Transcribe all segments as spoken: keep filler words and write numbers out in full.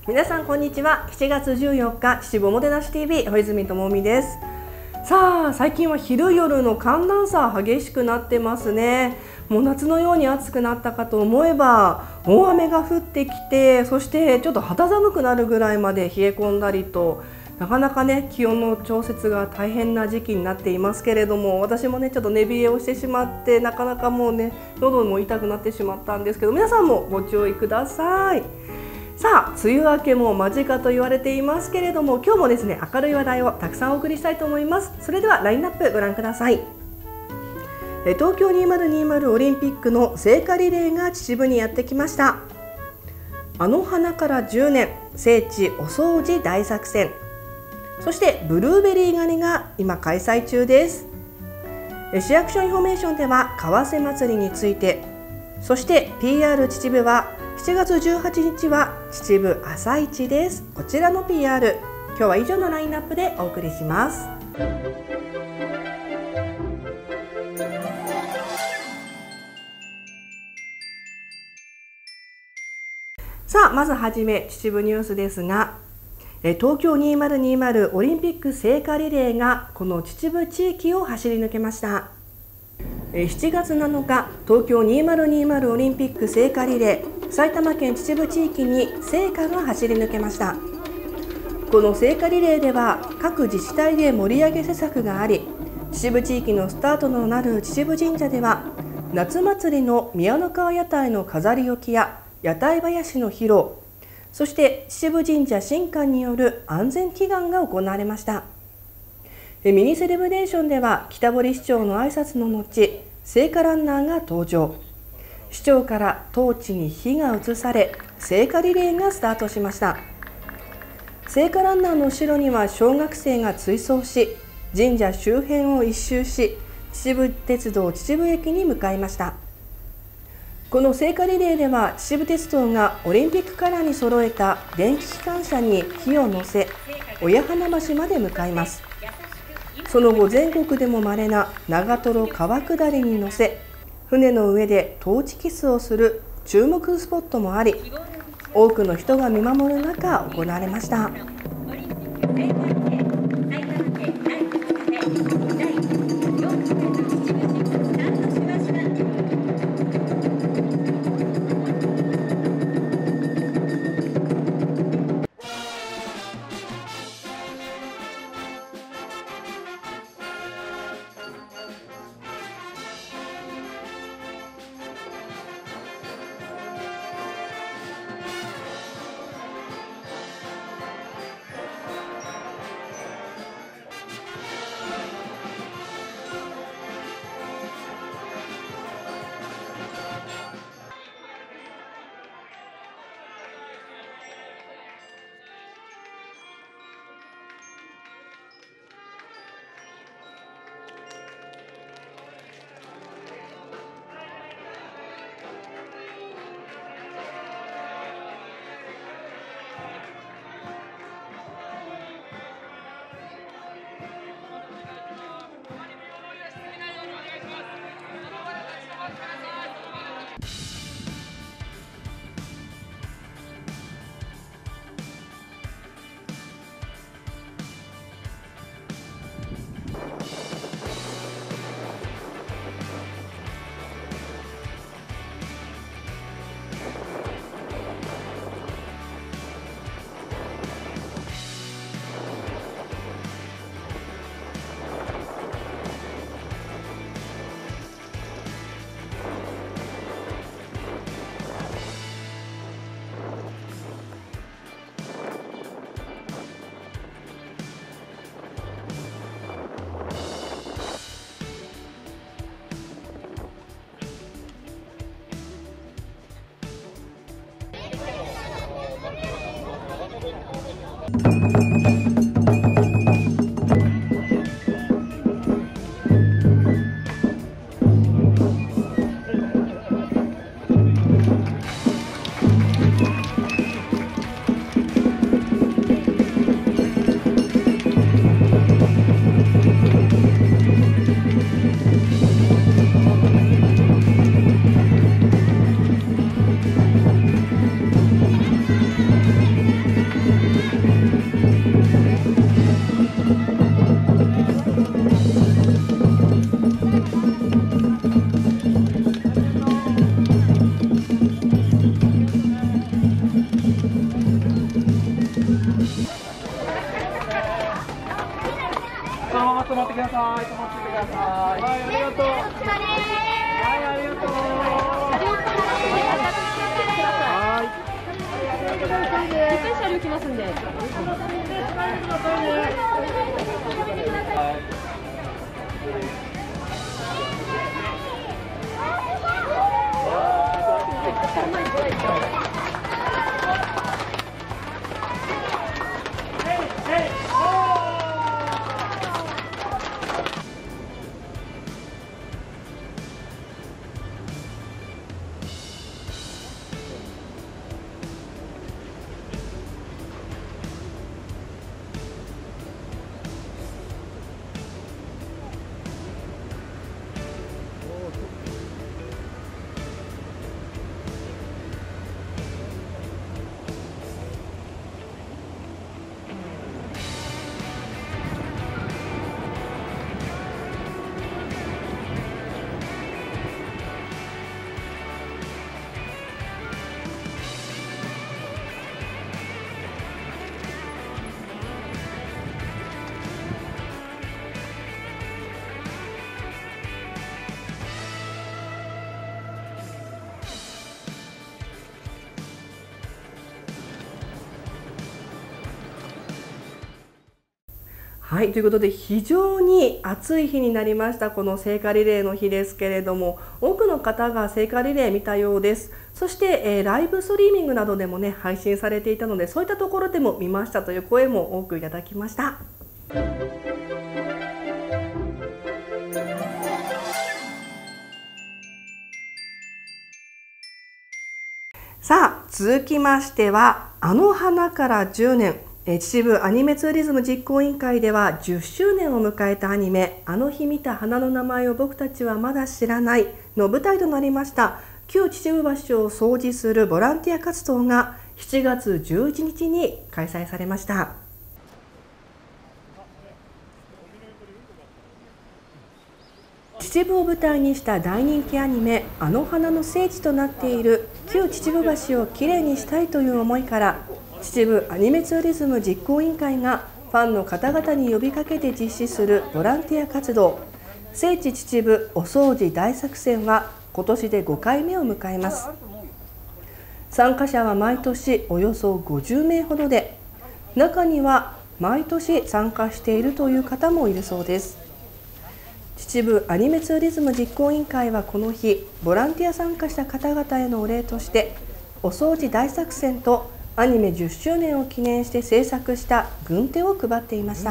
皆さんこんにちは。しちがつじゅうよっか、秩父おもてなし ティーブイ 小泉智美です。さあ、最近は昼夜の寒暖差激しくなってますね。もう夏のように暑くなったかと思えば大雨が降ってきて、そしてちょっと肌寒くなるぐらいまで冷え込んだりと、なかなかね気温の調節が大変な時期になっていますけれども、私もねちょっと寝冷えをしてしまって、なかなかもうね喉も痛くなってしまったんですけど、皆さんもご注意ください。さあ、梅雨明けも間近と言われていますけれども、今日もですね明るい話題をたくさんお送りしたいと思います。それではラインナップご覧ください。東京にせんにじゅうオリンピックの聖火リレーが秩父にやってきました。あの花からじゅうねん、聖地お掃除大作戦、そしてブルーベリー狩りが今開催中です。市役所インフォメーションでは為替祭りについて、そして ピーアール 秩父はしちがつじゅうはちにちは秩父朝市です。こちらの ピーアール、今日は以上のラインナップでお送りします。さあ、まずはじめ秩父ニュースですが、東京にせんにじゅうオリンピック聖火リレーがこの秩父地域を走り抜けました。しちがつなのか、東京にせんにじゅうオリンピック聖火リレー、埼玉県秩父地域に聖火が走り抜けました。この聖火リレーでは各自治体で盛り上げ施策があり、秩父地域のスタートとなる秩父神社では夏祭りの宮の川屋台の飾り置きや屋台囃子の披露、そして秩父神社神官による安全祈願が行われました。ミニセレブレーションでは北堀市長の挨拶の後、聖火ランナーが登場。市長からトーチに火が移され、聖火リレーがスタートしました。聖火ランナーの後ろには小学生が追走し、神社周辺を一周し、秩父鉄道秩父駅に向かいました。この聖火リレーでは秩父鉄道がオリンピックカラーに揃えた電気機関車に火を乗せ、親鼻橋まで向かいます。その後、全国でも稀な長瀞川下りに乗せ、船の上でトーチキスをする注目スポットもあり、多くの人が見守る中行われました。 そのまま止まってください。止まってください。はい、ありがとう。はい、ありがとう。はい。 いっぱい車両来ますんで。 はい、ということで非常に暑い日になりましたこの聖火リレーの日ですけれども、多くの方が聖火リレー見たようです。そして、えー、ライブストリーミングなどでもね配信されていたので、そういったところでも見ましたという声も多くいただきました。さあ続きましては、あの花からじゅうねん、秩父アニメツーリズム実行委員会ではじゅっしゅうねんを迎えたアニメ「あの日見た花の名前を僕たちはまだ知らない」の舞台となりました旧秩父橋を掃除するボランティア活動がしちがつじゅういちにちに開催されました。秩父を舞台にした大人気アニメ「あの花」の聖地となっている旧秩父橋をきれいにしたいという思いから、秩父アニメツーリズム実行委員会がファンの方々に呼びかけて実施するボランティア活動「聖地秩父お掃除大作戦」は今年でごかいめを迎えます。参加者は毎年およそごじゅうめいほどで、中には毎年参加しているという方もいるそうです。秩父アニメツーリズム実行委員会はこの日、ボランティア参加した方々へのお礼としてお掃除大作戦とアニメじゅっしゅうねんを記念して制作した軍手を配っていました。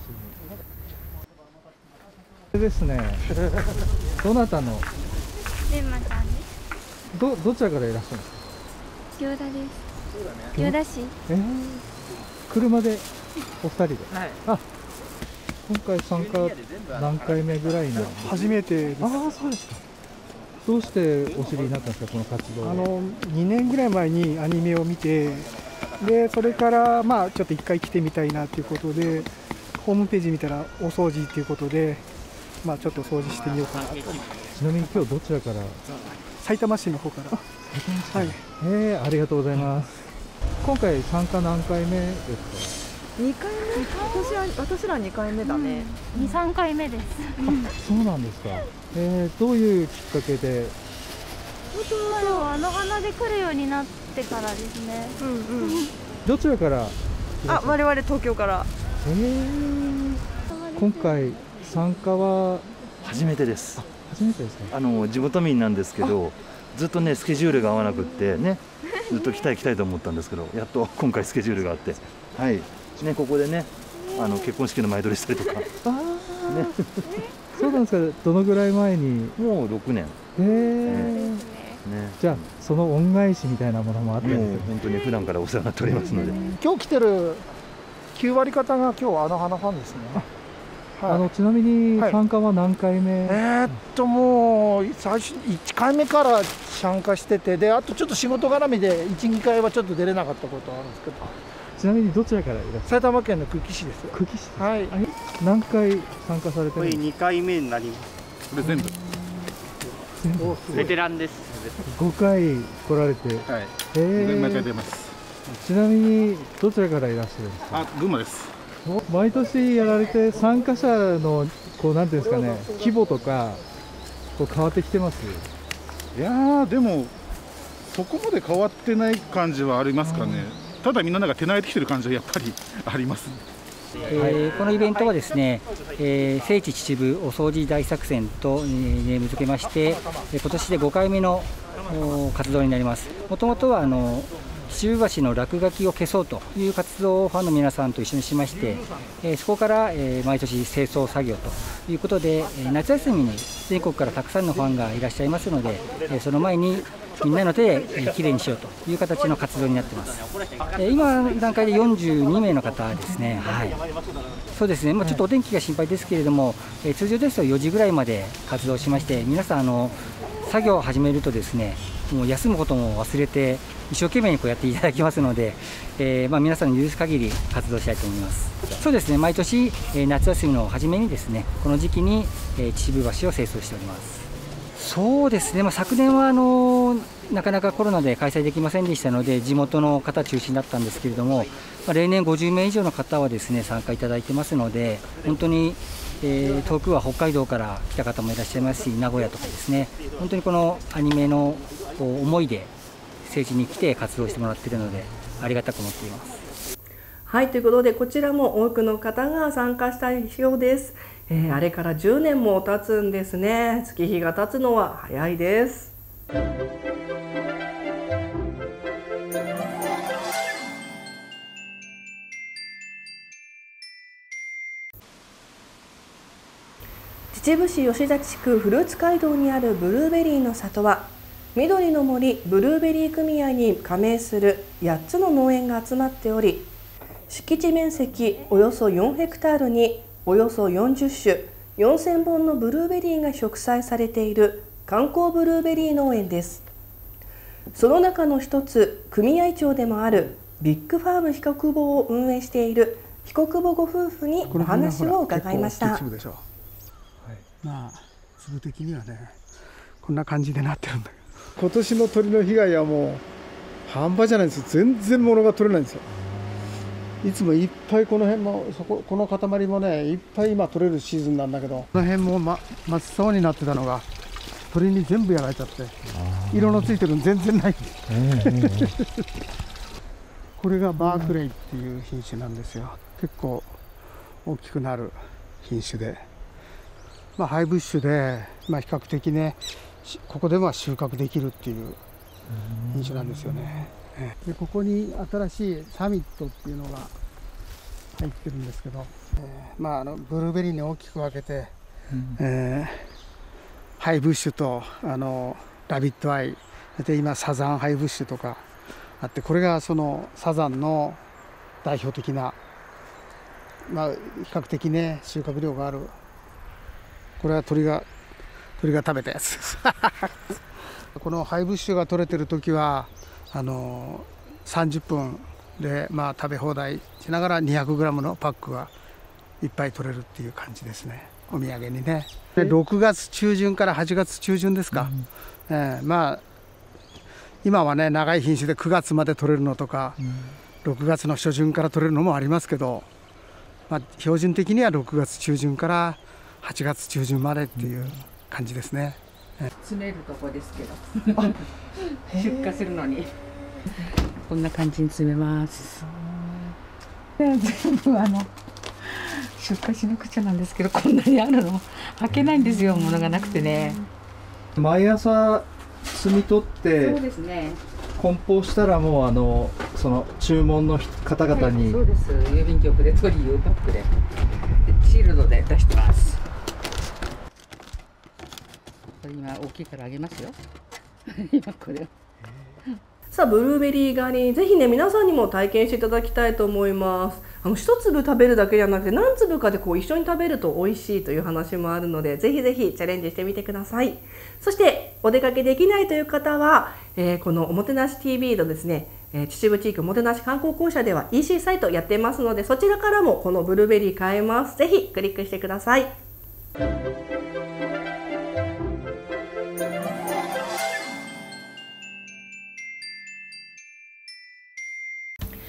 ですね。どなたの？ レンマちゃんです。 どどちらからいらっしゃるんですか？ 行田です。行田市。 えー、車でお二人で。はい。あ、今回参加何回目ぐらいなの？ 初めてです。 ああ、そうですか。どうしてお知りになったんですか、この活動。 あのにねんぐらい前にアニメを見て、でそれからまあちょっといっかい来てみたいなということで、ホームページ見たらお掃除ということで、まあちょっと掃除してみようかなと。 ちなみに今日どちらから？ 埼玉市の方から。はい。 えー、ありがとうございます。今回参加何回目ですか？ にかいめ、私は私らにかいめだね。 に、さんかいめです。 あ、そうなんですか。えー、どういうきっかけで？ 本当はあの花で来るようになってからですね。 うんうん。 どちらから？ あ、我々東京から。 えー、今回参加は初めてです。 初めてですか？ あの地元民なんですけど、ずっとねスケジュールが合わなくってね、ずっと来たい来たいと思ったんですけど、やっと今回スケジュールがあって、はい。ね、ここでね、あの結婚式の前撮りしたりとか。あね、 そうなんですか。どのぐらい前に？ もうろくねん。 へえー。ね、じゃあその恩返しみたいなものもあって、 もう本当に普段からお世話になっておりますので。 今日来てるきゅうわり方が今日あの花ファンですね。 はい、あのちなみに参加は何回目？ はい、えー、っともう最初いっかいめから参加してて、であとちょっと仕事絡みでいち、にかいはちょっと出れなかったことあるんですけど。 ちなみにどちらからいらっしゃる？ 埼玉県の久喜市です。 久喜市。 はい。 何回参加されてるんですか？これにかいめになります。 これ全部。全部。 ベテランです。 ごかい来られて。 はい。 ええ。 毎回出ます。 ちなみにどちらからいらっしゃるんですか？ あ、群馬です。 毎年やられて参加者のこうなんていうんですかね、規模とかこう変わってきてます？ いやーでもそこまで変わってない感じはありますかね。ただみんななんか手慣れてきてる感じはやっぱりあります。 えー、このイベントはですね、えー、聖地秩父お掃除大作戦と、えー、ネーム付けまして、今年でごかいめの活動になります。もともとはあの秩父橋の落書きを消そうという活動をファンの皆さんと一緒にしまして、えー、そこから、えー、毎年清掃作業ということで、えー、夏休みに全国からたくさんのファンがいらっしゃいますので、えー、その前にみんなの手で、えー、きれいにしようという形の活動になっています。えー、今の段階でよんじゅうにめいの方ですね。はい、そうですね、まあ、ちょっとお天気が心配ですけれども、えー、通常ですとよじぐらいまで活動しまして、皆さんあの作業を始めるとですね、もう休むことも忘れて一生懸命にこうやっていただきますので、えー、まあ皆さんの許す限り活動したいと思います。そうですね、毎年、えー、夏休みの初めにですね、この時期に、えー、秩父橋を清掃しております。そうですね、まあ、昨年はあのなかなかコロナで開催できませんでしたので、地元の方中心だったんですけれども、まあ、例年ごじゅうめい以上の方はですね参加いただいてますので、本当に、えー、遠くは北海道から来た方もいらっしゃいますし、名古屋とかですね、本当にこのアニメの思いで聖地に来て活動してもらっているので、ありがたく思っています。 はい、ということでこちらも多くの方が参加したいようです。えー、あれからじゅうねんも経つんですね。月日が経つのは早いです。秩父市吉田地区フルーツ街道にあるブルーベリーの里は、緑の森ブルーベリー組合に加盟するやっつの農園が集まっており、敷地面積およそよんヘクタールにおよそよんじゅっしゅ、よんせんぼんのブルーベリーが植栽されている観光ブルーベリー農園です。その中の一つ、組合長でもあるビッグファーム彦久保を運営している彦久保ご夫婦にお話を伺いました。 まあ粒的にはねこんな感じでなってるんだけど、今年の鳥の被害はもう半端じゃないんですよ。全然物が取れないんですよ。いつもいっぱいこの辺もそここの塊もねいっぱい今取れるシーズンなんだけど、この辺も、ま、真っ青になってたのが鳥に全部やられちゃって、色のついてるの全然ないんです、えー、これがバークレイっていう品種なんですよ。結構大きくなる品種で、まあ、ハイブッシュで、まあ、比較的ねここでは収穫できるっていう品種なんですよね。でここに新しいサミットっていうのが入ってるんですけど、えーまあ、あのブルーベリーに大きく分けて、うんえー、ハイブッシュとあのラビットアイで今サザンハイブッシュとかあって、これがそのサザンの代表的な、まあ、比較的ね収穫量がある、これは鳥が鳥が食べたやつですこのハイブッシュが取れてる時はあのさんじゅっぷんで、まあ、食べ放題しながらにひゃくグラムのパックがいっぱい取れるっていう感じですね、お土産にね。でろくがつちゅうじゅんからはちがつちゅうじゅんですか、うんえー、まあ今はね長い品種でくがつまで取れるのとか、うん、ろくがつの初旬から取れるのもありますけど、まあ、標準的にはろくがつちゅうじゅんからはちがつちゅうじゅんまでっていう感じですね。 詰めるとこですけど出荷するのにこんな感じに詰めます。全部あの出荷しなくちゃなんですけど、こんなにあるの開けないんですよ、物がなくてね。 毎朝摘み取ってそうですね、 梱包したらもうあのその注文の方々に、 はい、そうです、郵便局で取りゆうパックでシールドで出してます。これ今大きいからあげますよ今これさあブルーベリー狩り、ぜひね皆さんにも体験していただきたいと思います。あの一粒食べるだけじゃなくて何粒かでこう一緒に食べると美味しいという話もあるので、ぜひぜひチャレンジしてみてください。そしてお出かけできないという方は、えー、このおもてなし ティーブイ のですね、えー、秩父地域おもてなし観光公社では イーシー サイトやってますので、そちらからもこのブルーベリー買えます。ぜひクリックしてください。は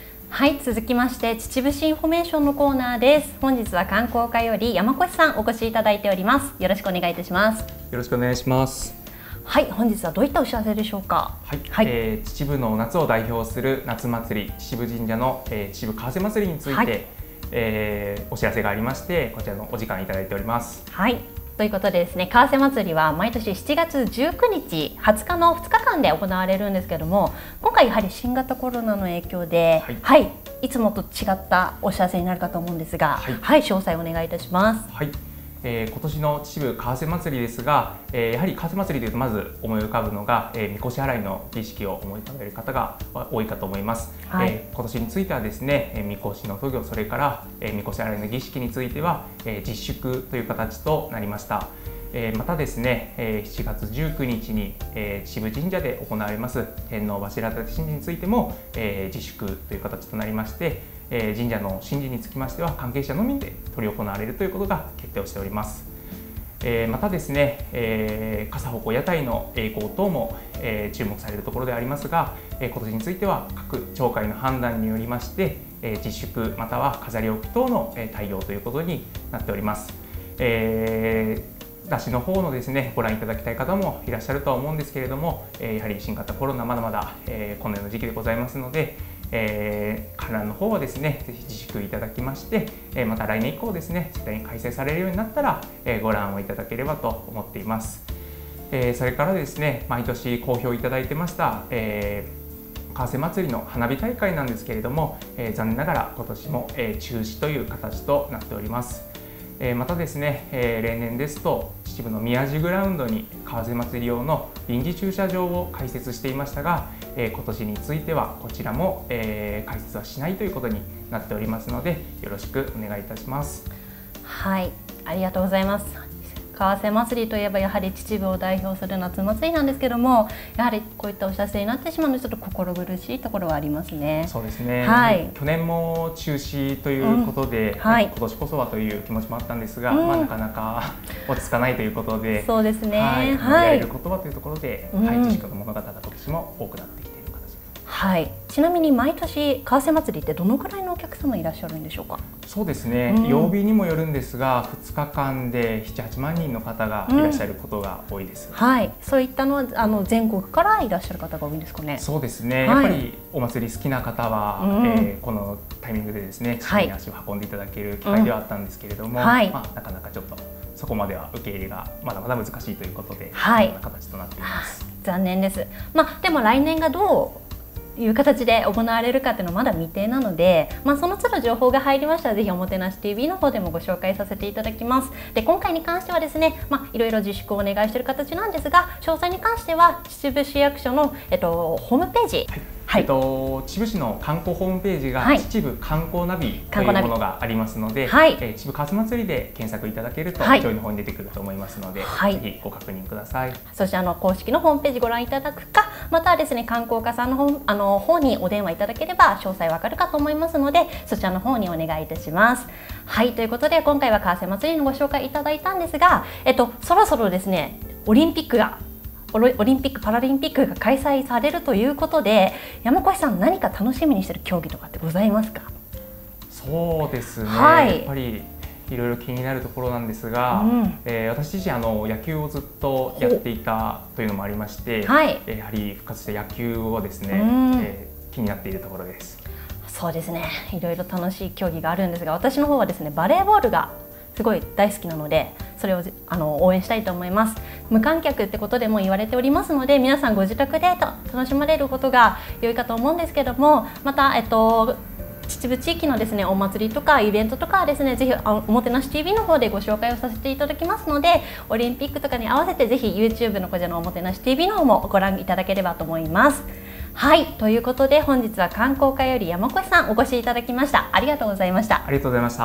はい、続きまして秩父市インフォメーションのコーナーです。本日は観光課より山越さんお越しいただいております。よろしくお願いいたします。 よろしくお願いします。 はい、本日はどういったお知らせでしょうか。 はい、はい、えー、秩父の夏を代表する夏祭り秩父神社の、えー、秩父川瀬祭りについて、はい、えー、お知らせがありましてこちらのお時間いただいております。 はい。ということでですね、川瀬祭りは毎年しちがつじゅうくにちはつかのふつかかんで行われるんですけども、今回やはり新型コロナの影響で、はい、はい、いつもと違ったお知らせになるかと思うんですが、はい、はい、詳細お願いいたします。 はい、えー、今年の秩父川瀬祭りですが、えー、やはり川瀬祭りというとまず思い浮かぶのが、えー、みこし払いの儀式を思い浮かべる方が多いかと思います。はい、えー、今年についてはですね、えー、みこしの渡御、それから、えー、みこし払いの儀式については、えー、自粛という形となりました。えー、またですね、えー、しちがつじゅうくにちに、えー、秩父神社で行われます天皇柱立神事についても、えー、自粛という形となりまして、えー、神社の神事につきましては関係者のみで執り行われるということが決定をしております。えー、またですね、えー、傘鉾屋台の栄光等も、えー、注目されるところでありますが、えー、今年については各町会の判断によりまして、えー、自粛または飾り置き等の対応ということになっております。えー出しの方のですねご覧いただきたい方もいらっしゃるとは思うんですけれども、えー、やはり新型コロナまだまだ、えー、このような時期でございますので、えー、観覧の方はですねぜひ自粛いただきまして、えー、また来年以降ですね絶対に開催されるようになったら、えー、ご覧をいただければと思っています。えー、それからですね毎年好評いただいてました、えー、川瀬祭りの花火大会なんですけれども、えー、残念ながら今年も、えー、中止という形となっております。またですね、えー、例年ですと秩父の宮地グラウンドに川瀬祭り用の臨時駐車場を開設していましたが、えー、今年についてはこちらも、えー、開設はしないということになっておりますのでよろしくお願いいたします。 はい、ありがとうございます。川瀬祭りといえばやはり秩父を代表する夏祭りなんですけども、やはりこういったお知らせになってしまうのでちょっと心苦しいところはありますね。 そうですね、 はい、 去年も中止ということで、うん、はい、今年こそはという気持ちもあったんですが、うん、まあ、なかなか落ち着かないということで、 そうですね、 はい、はい、やれることはというところで、うん、はい、自粛の物語が今年も多くなってきている形です。 はい、ちなみに毎年川瀬祭りってどのくらいのお客様いらっしゃるんでしょうか。 そうですね、うん、曜日にもよるんですがふつかかんでななはちまんにんの方がいらっしゃることが多いです。 うん、はい、そういったのはあの全国からいらっしゃる方が多いんですかね。 そうですね、はい、やっぱりお祭り好きな方は、うん、えー、このタイミングでですね秩父に足を運んでいただける機会ではあったんですけれども、うん、はい、まあ、なかなかちょっとそこまでは受け入れがまだまだ難しいということで、はい、こんな形となっています。 残念です。まあ、でも来年がどういう形で行われるかっていうのはまだ未定なので、まあ、その都度情報が入りましたらぜひおもてなし ティーブイ の方でもご紹介させていただきます。で、今回に関してはですね、まあ、いろいろ自粛をお願いしている形なんですが、詳細に関しては秩父市役所の、えっと、ホームページ、はいはい、えっと、秩父市の観光ホームページが、はい、秩父観光ナビというものがありますので、はい、えー、秩父川瀬祭りで検索いただけると、はい、上位の方に出てくると思いますので、はい、ぜひご確認ください。 そしてあの公式のホームページご覧いただくか、またはですね観光課さんの方、あの方にお電話いただければ詳細わかるかと思いますので、そちらの方にお願いいたします。はい、ということで今回は川瀬祭りのご紹介いただいたんですが、えっとそろそろですねオリンピックがオリンピック・パラリンピックが開催されるということで、山越さん何か楽しみにしている競技とかってございますか。 そうですね、はい、やっぱりいろいろ気になるところなんですが、うん、えー、私自身あの野球をずっとやっていたというのもありまして、はい、やはり復活した野球をですね、うん、えー、気になっているところです。 そうですね、いろいろ楽しい競技があるんですが、私の方はですねバレーボールがすごい大好きなので、それをあの応援したいと思います。無観客ってことでも言われておりますので、皆さんご自宅で楽しまれることが良いかと思うんですけども、また、えっと、秩父地域のですねお祭りとかイベントとかはですね、ぜひおもてなし ティーブイ の方でご紹介をさせていただきますので、オリンピックとかに合わせてぜひ ユーチューブ のこちらのおもてなし ティーブイ の方もご覧いただければと思います。はい、ということで本日は観光課より山越さんお越しいただきました。ありがとうございました。 ありがとうございました。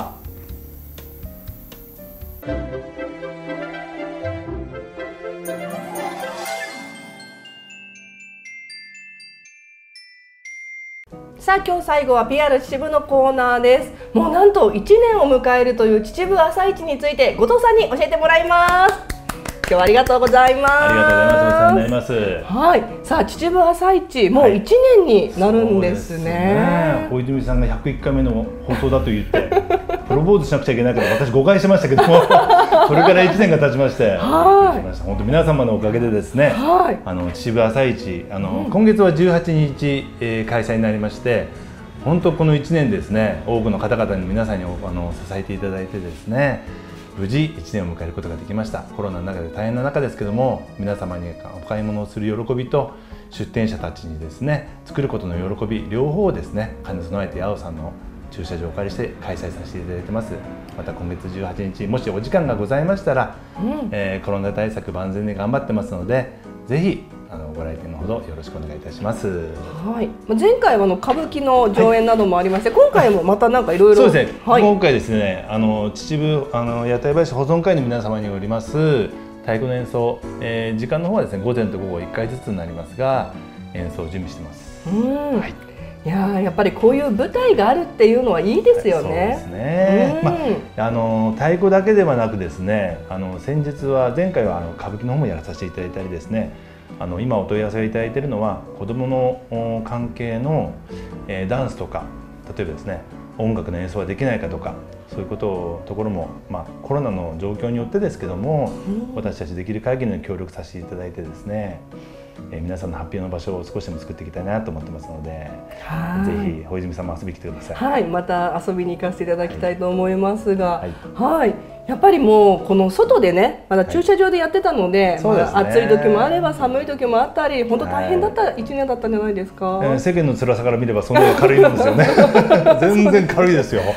さあ、今日最後は ピーアール 秩父のコーナーです。もうなんといちねんを迎えるという秩父朝市について後藤さんに教えてもらいます。 今日はありがとうございます。 ありがとうございます。お世話になります。 はい、さあ秩父朝市もういちねんになるんですね。 小泉さんがひゃくいっかいめの放送だと言ってプロポーズしなくちゃいけないけど私誤解しましたけどもそれからいちねんが経ちまして、はい、本当皆様のおかげでですね、はい、あの秩父朝市あの、うん、今月はじゅうはちにち、えー、開催になりまして、本当このいちねんですね、多くの方々に皆さんにあの支えていただいてですね、無事いちねんを迎えることができました。コロナの中で大変な中ですけども、皆様にお買い物をする喜びと出店者たちにですね作ることの喜び両方をですね兼ね備えて八尾さんの駐車場をお借りして開催させていただいてます。また今月じゅうはちにちもしお時間がございましたら、うんえー、コロナ対策万全に頑張ってますので、ぜひあのご来店のほどよろしくお願いいたします。 はい。前回はあの歌舞伎の上演などもありまして、はい、今回もまたなんかいろいろ。 そうですね。はい、今回ですね、あの秩父あの屋台林保存会の皆様によります太鼓の演奏、えー、時間の方はですね午前と午後いっかいずつになりますが演奏を準備してます。うん。はい。 いややっぱりこういう舞台があるっていうのはいいですよね。そうですね。まああの太鼓だけではなくですね、あの先日は前回はあの歌舞伎の方もやらさせていただいたりですね。あの今お問い合わせをいただいているのは子どもの関係の、えー、ダンスとか例えばですね音楽の演奏ができないかとかそういうことをところも、まあ、コロナの状況によってですけども、うん、私たちできる限りの協力させていただいてですね、えー、皆さんの発表の場所を少しでも作っていきたいなと思ってますので、ぜひ小泉さんも遊びに来てください。 はい、また遊びに行かせていただきたいと思いますが、はい、はい、やっぱりもうこの外でねまだ駐車場でやってたので、はい、まあ、暑い時もあれば寒い時もあったり本当大変だった一年だったんじゃないですか。 はい、えー、世間の辛さから見ればそんなに軽いもんですよね。全然軽いですよ。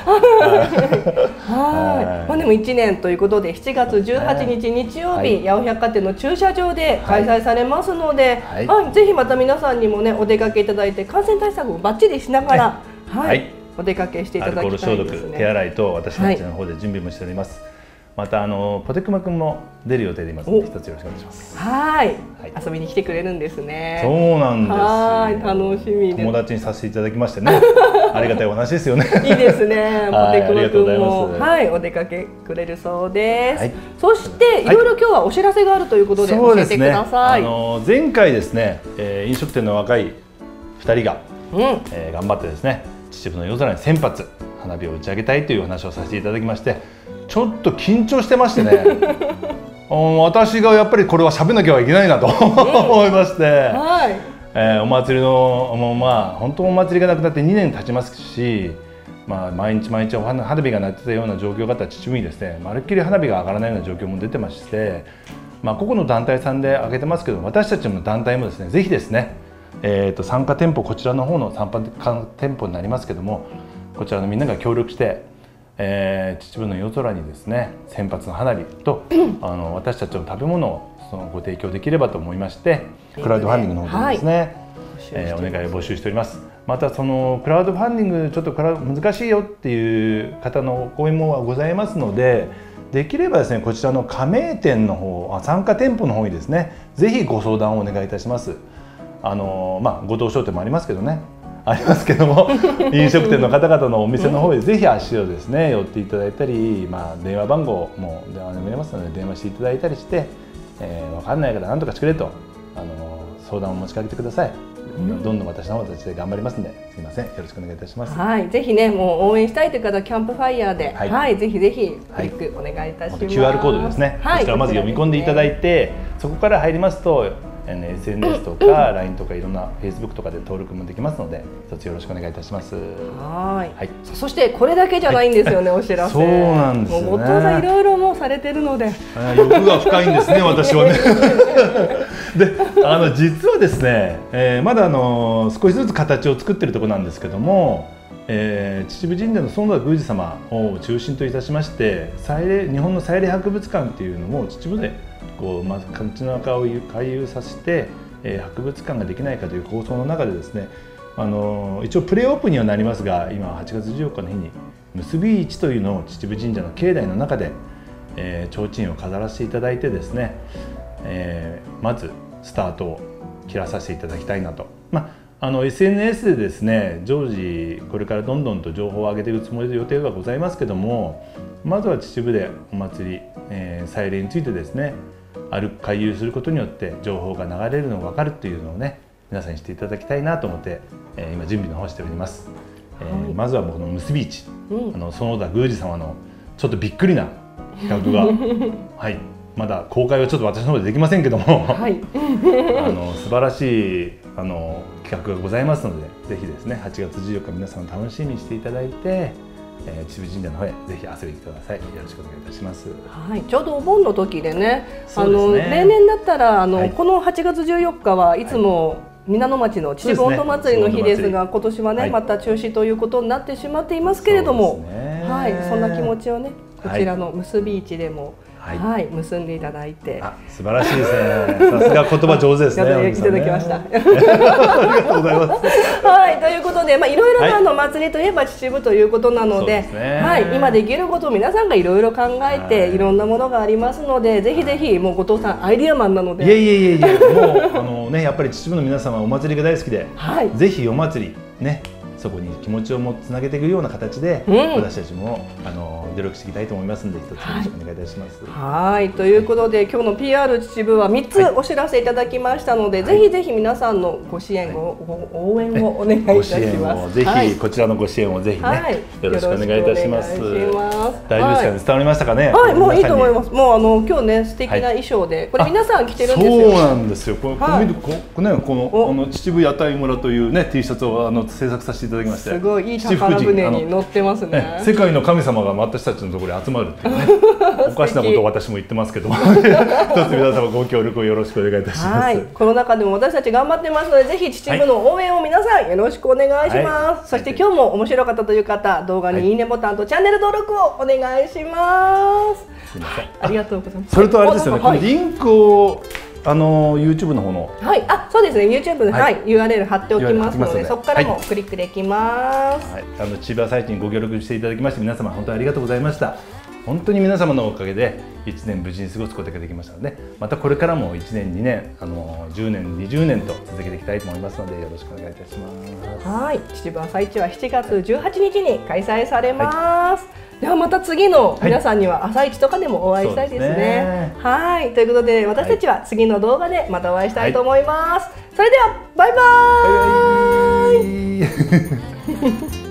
はい。まあでもいちねんということでしちがつじゅうはちにち日曜日、八尾百貨店の駐車場で開催されますので、はいはい、ぜひまた皆さんにもねお出かけいただいて感染対策もバッチリしながら、はい、はい、お出かけしていただきたいですね。 アルコール消毒、手洗いと私たちの方で準備もしております。はい、またあのポテクマくんも出る予定でいますので一つよろしくお願いします。 はい、はい、遊びに来てくれるんですね。 そうなんです。 はい、楽しみです。 友達にさせていただきましてね。ありがたいお話ですよね。 いいですね。ポテクマくんもはいお出かけくれるそうです。はい、そしていろいろ今日はお知らせがあるということで教えてください。 ね、あの前回ですね、えー、飲食店の若いふたりが、うん、えー、頑張ってですね秩父の夜空にせんぱつ花火を打ち上げたいという話をさせていただきまして、ちょっと緊張してましてね私がやっぱりこれは喋んなきゃいけないなと思いまして、はい、えー、お祭りのもうまあ本当お祭りがなくなってにねん経ちますし、まあ、毎日毎日お花火が鳴ってたような状況があった秩父にですねまるっきり花火が上がらないような状況も出てまして、まあ、個々の団体さんで上げてますけど私たちの団体もですねぜひですね、えー、と参加店舗こちらの方の参加店舗になりますけどもこちらのみんなが協力してえー、秩父の夜空にですねせんぱつの花火とあの私たちの食べ物をそのご提供できればと思いましてクラウドファンディングの方でですね、はい、えー、お願いを募集しております。またそのクラウドファンディングちょっと難しいよっていう方のご意見はございますので、できればですねこちらの加盟店の方参加店舗の方にですねぜひご相談をお願いいたします。あのまあご当商店もありますけどねありますけども飲食店の方々のお店の方へぜひ足をですね寄っていただいたり、まあ、電話番号も電話で見れますので電話していただいたりして、えー、分かんないから何とかしてくれとあの相談を持ちかけてください。どんどん私の方たちで頑張りますのですみませんよろしくお願いいたします。 はい、ぜひねもう応援したいという方はキャンプファイヤーで、はい、はい、ぜひぜひクリックお願いいたします。はい、 キューアール コードですね。はい、こちらまず読み込んでいただいて、そこから入りますとエスエヌエス とか ライン とかいろんな フェイスブック とかで登録もできますので一つよろしくお願いいたします。 はい、はい、そしてこれだけじゃないんですよね、はい、お知らせ。 そうなんですね。 もう後藤さんいろいろもうされてるので欲が深いんですね私はね。であの実はですね、えー、まだあの少しずつ形を作っているところなんですけども、えー、秩父神社の園田宮司様を中心といたしまして祭礼日本の祭礼博物館っていうのを秩父でこうまず街中を回遊させて、えー、博物館ができないかという構想の中でですね、あのー、一応プレオープンにはなりますが今はちがつじゅうよっかの日に結び市というのを秩父神社の境内の中で、えー、提灯を飾らせていただいてですね、えー、まずスタートを切らさせていただきたいなと。まあ、あの エスエヌエス でですね常時これからどんどんと情報を上げていくつもりで予定がございますけども、まずは秩父でお祭り、えー、祭礼についてですね歩く回遊することによって情報が流れるのが分かるっていうのをね皆さんにしていただきたいなと思って、えー、今準備の方しております。えーはい、まずはこのむすび市、うん、あの園田宮司様のちょっとびっくりな企画がはいまだ公開はちょっと私の方でできませんけども、はい、あの素晴らしいあの企画がございますのでぜひですねはちがつじゅうよっか皆さん楽しみにしていただいて、えー、秩父神社の方へぜひ遊びに来てください。よろしくお願いいたします。 はい、ちょうどお盆の時でね、あの例年だったらあの、はい、このはちがつじゅうよっかはいつも、はい皆野町の秩父音頭祭りの日ですが、今年はね、はい、また中止ということになってしまっていますけれども、はい、そんな気持ちをね、こちらのむすび市でも、はい、はい、結んでいただいて、 あ、素晴らしいですね。さすが言葉上手ですね。 いただきました。 ありがとうございます。 はい、ということで、まあいろいろなあの祭りといえば秩父ということなので、はい、今できることを皆さんがいろいろ考えて、いろんなものがありますので、ぜひぜひもう後藤さんアイディアマンなので、 いやいやいやいや、もうあのねやっぱり秩父の皆様はお祭りが大好きで、はい、ぜひお祭りね。そこに気持ちをもつなげていくような形で、うん、私たちもあの努力していきたいと思いますので、一つよろしくお願いいたします。 はい、はいということで今日の ピーアール 秩父はみっつお知らせいただきましたので、はい、ぜひぜひ皆さんのご支援を、はい、応援をお願いいたします。 ぜひ、はい、こちらのご支援をぜひね、はい、よろしくお願いいたします。大丈夫ですかね、伝わりましたかね。 はい、もういいと思います。もうあの今日ね素敵な衣装で、これ皆さん着てるんですよ。 そうなんですよ。このこねこのあの秩父屋台村というね T シャツをあの制作させていただきまして。 すごい。宝船に乗ってますね。 世界の神様が私たちのところに集まるっていうねおかしなことを私も言ってますけど一つ皆様ご協力をよろしくお願いいたします。はい、 この中でも私たち頑張ってますのでぜひ秩父の応援を皆さんよろしくお願いします、はい、そして今日も面白かったという方動画にいいねボタンとチャンネル登録をお願いします。すみません、ありがとうございます。 それとあれですよね、このリンクをあの YouTube の方のはい、あ、そうですね、YouTube の、はい、ユーアールエル 貼っておきますので、そこからもクリックできます。 はい、あの秩父朝市にご協力していただきまして皆様本当にありがとうございました。本当に皆様のおかげでいちねん無事に過ごすことができましたので、またこれからもいちねんにねんあのじゅうねんにじゅうねんと続けていきたいと思いますのでよろしくお願いいたします。 はい、秩父朝市はしちがつじゅうはちにちに開催されます。はい、ではまた次の皆さんには朝市とかでもお会いしたいですね。はい、はい、ということで私たちは次の動画でまたお会いしたいと思います。はい、それではバイバーイ。バイバイ